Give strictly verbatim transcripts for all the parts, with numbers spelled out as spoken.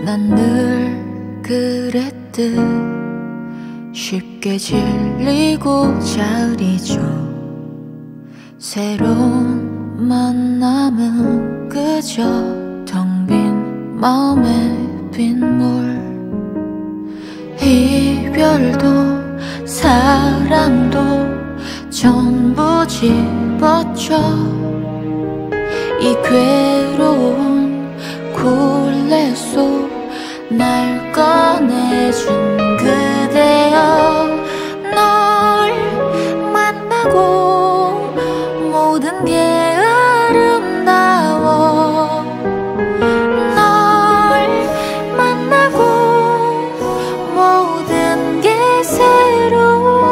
난 늘 그랬듯 쉽게 질리고 자리죠. 새로운 만남은 그저 텅 빈 마음의 빗물. 이별도 사랑도 전부 집어줘. 이 괴로운 굴레 속 날 꺼내준 그대여. 널 만나고 모든 게 아름다워. 널 만나고 모든 게 새로워.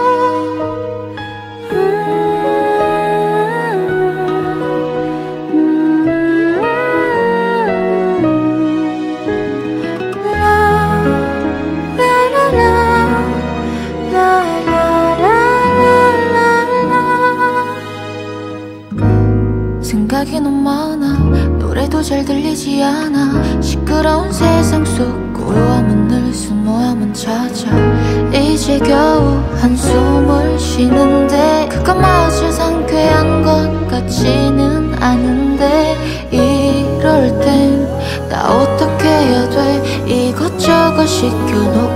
생각이 너무 많아. 노래도 잘 들리지 않아. 시끄러운 세상 속 고요함은 늘 숨어야만 찾아. 이제 겨우 한숨을 쉬는데 그것마저 상쾌한 것 같지는 않은데 이럴 땐 나 어떻게 해야 돼. 이것저것 시켜놓고